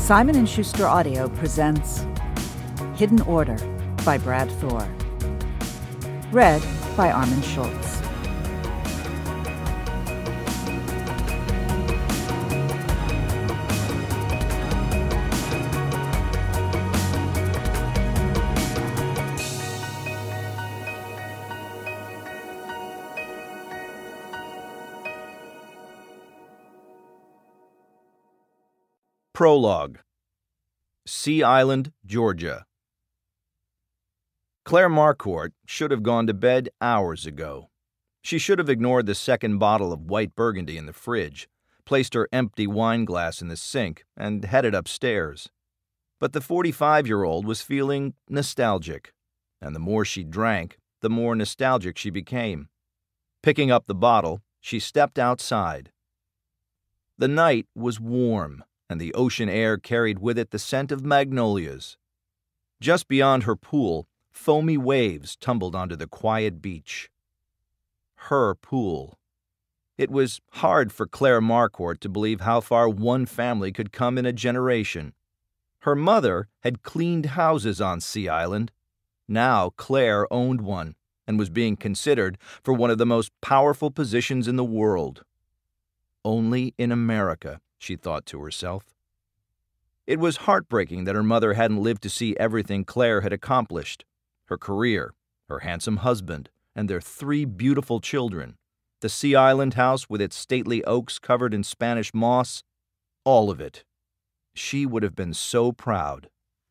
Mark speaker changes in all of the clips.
Speaker 1: Simon & Schuster Audio presents Hidden Order by Brad Thor. Read by Armand Schultz.
Speaker 2: Prologue. Sea Island, Georgia. Claire Marcourt should have gone to bed hours ago. She should have ignored the second bottle of white burgundy in the fridge, placed her empty wine glass in the sink, and headed upstairs. But the 45-year-old was feeling nostalgic, and the more she drank, the more nostalgic she became. Picking up the bottle, she stepped outside. The night was warm, and the ocean air carried with it the scent of magnolias. Just beyond her pool, foamy waves tumbled onto the quiet beach. Her pool. It was hard for Claire Marcourt to believe how far one family could come in a generation. Her mother had cleaned houses on Sea Island. Now Claire owned one and was being considered for one of the most powerful positions in the world. Only in America, she thought to herself. It was heartbreaking that her mother hadn't lived to see everything Claire had accomplished. Her career, her handsome husband, and their 3 beautiful children, the Sea Island house with its stately oaks covered in Spanish moss, all of it. She would have been so proud.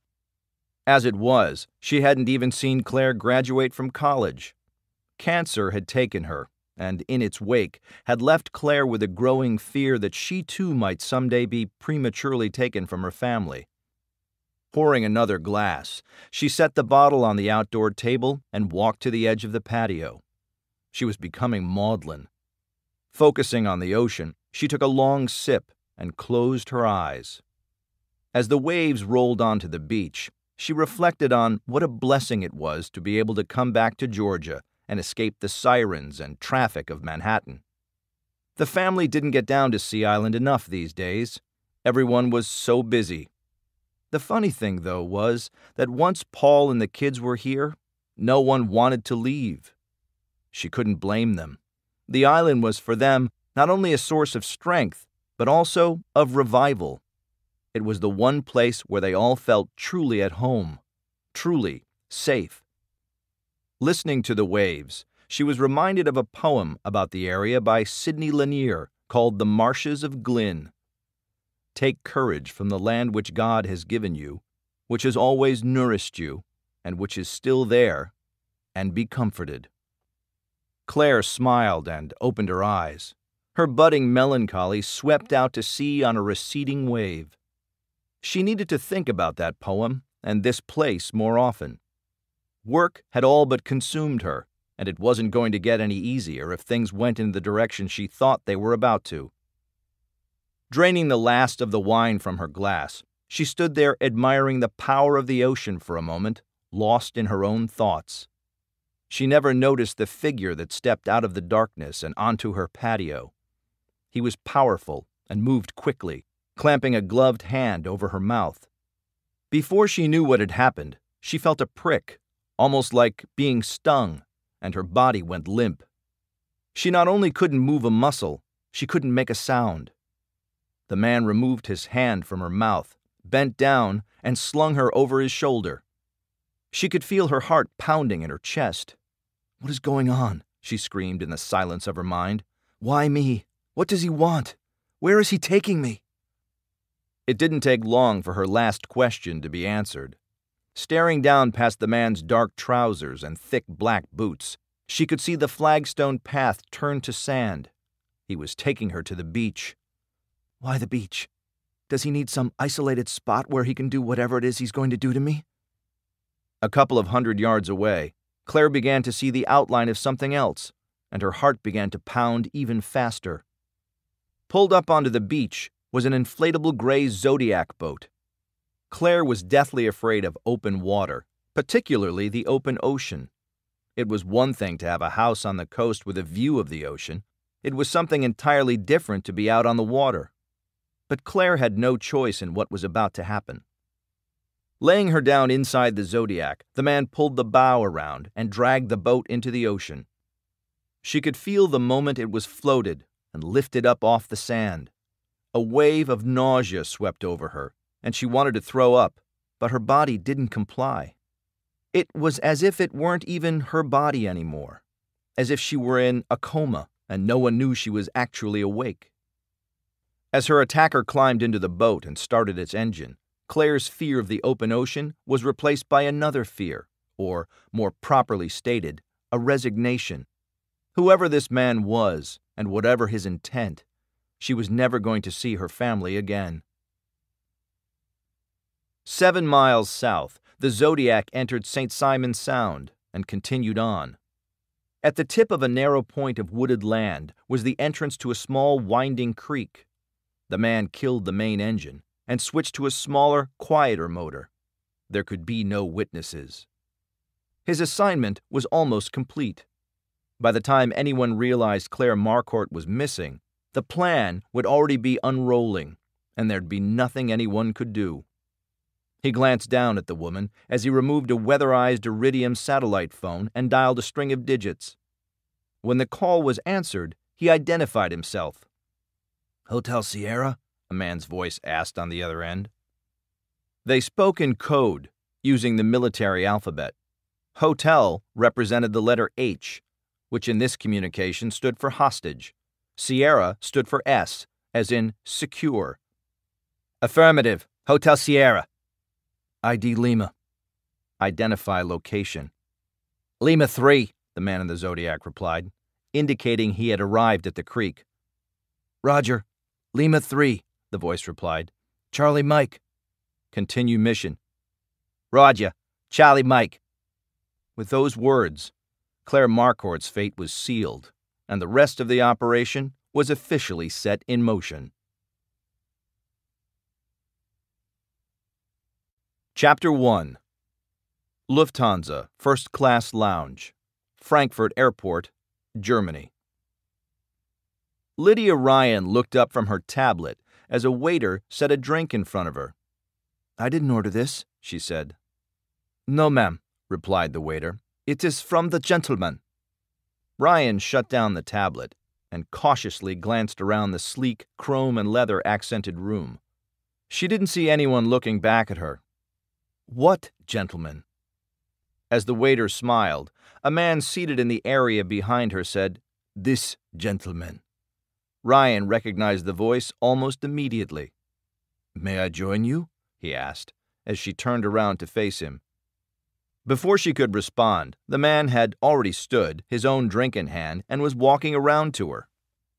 Speaker 2: As it was, she hadn't even seen Claire graduate from college. Cancer had taken her, and in its wake had left Claire with a growing fear that she too might someday be prematurely taken from her family. Pouring another glass, she set the bottle on the outdoor table and walked to the edge of the patio. She was becoming maudlin. Focusing on the ocean, she took a long sip and closed her eyes. As the waves rolled onto the beach, she reflected on what a blessing it was to be able to come back to Georgia and escape the sirens and traffic of Manhattan. The family didn't get down to Sea Island enough these days. Everyone was so busy. The funny thing, though, was that once Paul and the kids were here, no one wanted to leave. She couldn't blame them. The island was for them not only a source of strength, but also of revival. It was the one place where they all felt truly at home, truly safe. Listening to the waves, she was reminded of a poem about the area by Sidney Lanier called The Marshes of Glynn. Take courage from the land which God has given you, which has always nourished you, and which is still there, and be comforted. Claire smiled and opened her eyes. Her budding melancholy swept out to sea on a receding wave. She needed to think about that poem and this place more often. Work had all but consumed her, and it wasn't going to get any easier if things went in the direction she thought they were about to. Draining the last of the wine from her glass, she stood there admiring the power of the ocean for a moment, lost in her own thoughts. She never noticed the figure that stepped out of the darkness and onto her patio. He was powerful and moved quickly, clamping a gloved hand over her mouth. Before she knew what had happened, she felt a prick, almost like being stung, and her body went limp. She not only couldn't move a muscle, she couldn't make a sound. The man removed his hand from her mouth, bent down, and slung her over his shoulder. She could feel her heart pounding in her chest. "What is going on?" she screamed in the silence of her mind. "Why me? What does he want? Where is he taking me?" It didn't take long for her last question to be answered. Staring down past the man's dark trousers and thick black boots, she could see the flagstone path turn to sand. He was taking her to the beach. Why the beach? Does he need some isolated spot where he can do whatever it is he's going to do to me? A couple of 100 yards away, Claire began to see the outline of something else, and her heart began to pound even faster. Pulled up onto the beach was an inflatable gray Zodiac boat. Claire was deathly afraid of open water, particularly the open ocean. It was one thing to have a house on the coast with a view of the ocean. It was something entirely different to be out on the water. but Claire had no choice in what was about to happen. Laying her down inside the Zodiac, the man pulled the bow around and dragged the boat into the ocean. She could feel the moment it was floated and lifted up off the sand. A wave of nausea swept over her, and she wanted to throw up, but her body didn't comply. It was as if it weren't even her body anymore, as if she were in a coma and no one knew she was actually awake. As her attacker climbed into the boat and started its engine, Claire's fear of the open ocean was replaced by another fear, or, more properly stated, a resignation. Whoever this man was, and whatever his intent, she was never going to see her family again. 7 miles south, the Zodiac entered St. Simon's Sound and continued on. At the tip of a narrow point of wooded land was the entrance to a small winding creek. The man killed the main engine and switched to a smaller, quieter motor. There could be no witnesses. His assignment was almost complete. By the time anyone realized Claire Marcourt was missing, the plan would already be unrolling, and there'd be nothing anyone could do. He glanced down at the woman as he removed a weatherized iridium satellite phone and dialed a string of digits. When the call was answered, he identified himself. "Hotel Sierra?" a man's voice asked on the other end. They spoke in code, using the military alphabet. Hotel represented the letter H, which in this communication stood for hostage. Sierra stood for S, as in secure. "Affirmative. Hotel Sierra." "ID Lima." "Identify location." "Lima 3, the man in the Zodiac replied, indicating he had arrived at the creek. "Roger. Lima 3, the voice replied. "Charlie Mike." "Continue mission." "Roger. Charlie Mike." With those words, Claire Marcourt's fate was sealed, and the rest of the operation was officially set in motion. Chapter 1. Lufthansa, First Class Lounge, Frankfurt Airport, Germany. Lydia Ryan looked up from her tablet as a waiter set a drink in front of her. "I didn't order this," she said. "No, ma'am," replied the waiter. "It is from the gentleman." Ryan shut down the tablet and cautiously glanced around the sleek, chrome and leather-accented room. She didn't see anyone looking back at her. "What gentleman?" As the waiter smiled, a man seated in the area behind her said, "This gentleman." Ryan recognized the voice almost immediately. "May I join you?" he asked, as she turned around to face him. Before she could respond, the man had already stood, his own drink in hand, and was walking around to her.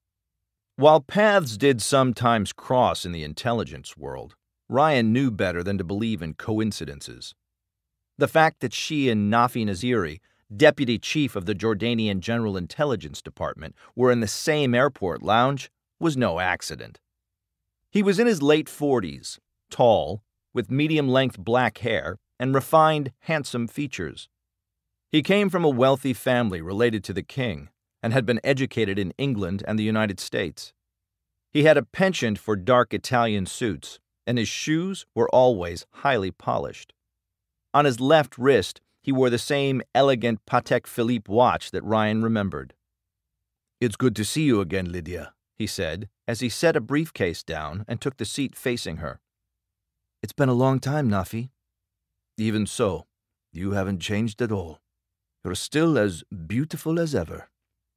Speaker 2: While paths did sometimes cross in the intelligence world, Ryan knew better than to believe in coincidences. The fact that she and Nafi Naziri, deputy chief of the Jordanian General Intelligence Department, were in the same airport lounge was no accident. He was in his late 40s, tall, with medium-length black hair and refined, handsome features. He came from a wealthy family related to the king and had been educated in England and the United States. He had a penchant for dark Italian suits, and his shoes were always highly polished. On his left wrist, he wore the same elegant Patek Philippe watch that Ryan remembered. "It's good to see you again, Lydia," he said, as he set a briefcase down and took the seat facing her. "It's been a long time, Nafi." "Even so, you haven't changed at all. You're still as beautiful as ever."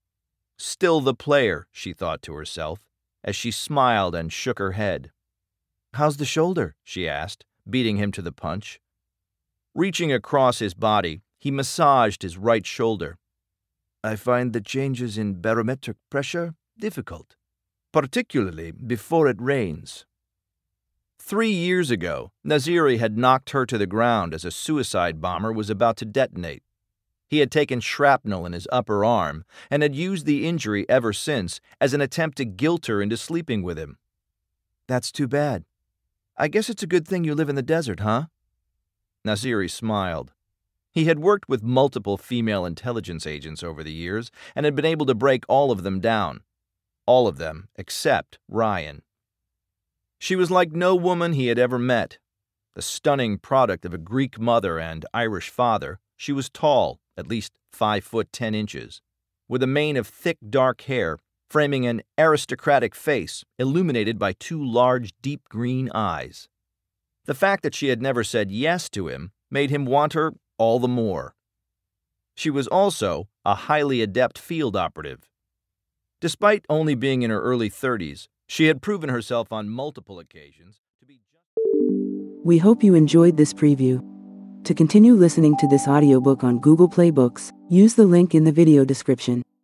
Speaker 2: Still the player, she thought to herself, as she smiled and shook her head. "How's the shoulder?" she asked, beating him to the punch. Reaching across his body, he massaged his right shoulder. "I find the changes in barometric pressure difficult, particularly before it rains." 3 years ago, Naziri had knocked her to the ground as a suicide bomber was about to detonate. He had taken shrapnel in his upper arm and had used the injury ever since as an attempt to guilt her into sleeping with him. "That's too bad. I guess it's a good thing you live in the desert, huh?" Naziri smiled. He had worked with multiple female intelligence agents over the years and had been able to break all of them down. All of them except Ryan. She was like no woman he had ever met. The stunning product of a Greek mother and Irish father, she was tall, at least 5'10", with a mane of thick dark hair, framing an aristocratic face illuminated by two large deep green eyes. The fact that she had never said yes to him made him want her all the more. She was also a highly adept field operative. Despite only being in her early 30s, she had proven herself on multiple occasions to be just...
Speaker 3: We hope you enjoyed this preview. To continue listening to this audiobook on Google Play Books, use the link in the video description.